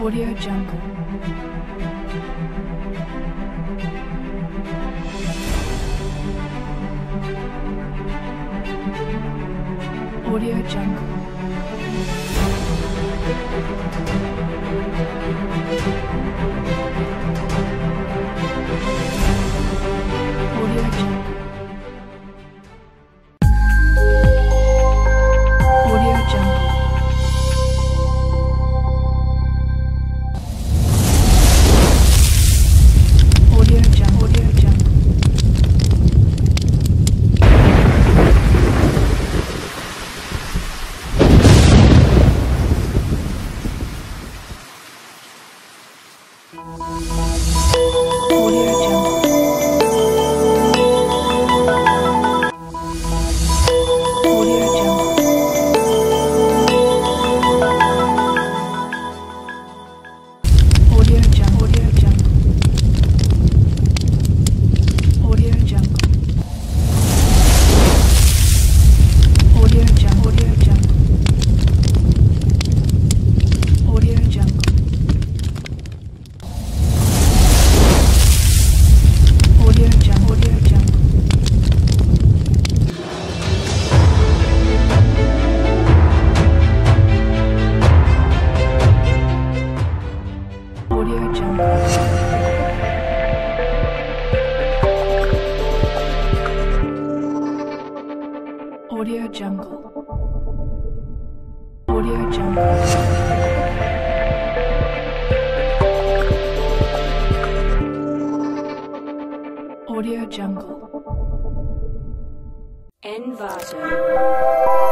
Audio Jungle. Audio Jungle. Audio Jungle. Audio Jungle. Audio Jungle. Audio Jungle. Audio Jungle. Audio Jungle. Audio Jungle. Audio Jungle. Audio Jungle. Audio Jungle. Audio Jungle. Audio Jungle. Audio Jungle. Audio Jungle. Audio Jungle. Audio Jungle. Audio Jungle. Envato.